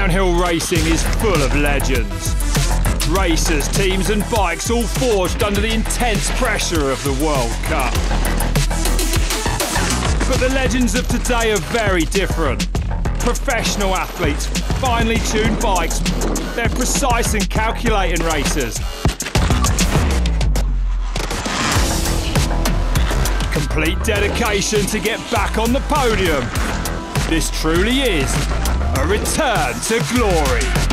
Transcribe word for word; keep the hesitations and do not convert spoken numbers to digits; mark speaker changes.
Speaker 1: Downhill racing is full of legends. Racers, teams and bikes all forged under the intense pressure of the World Cup. But the legends of today are very different. Professional athletes, finely tuned bikes, they're precise and calculating racers. Complete dedication to get back on the podium. This truly is a return to glory.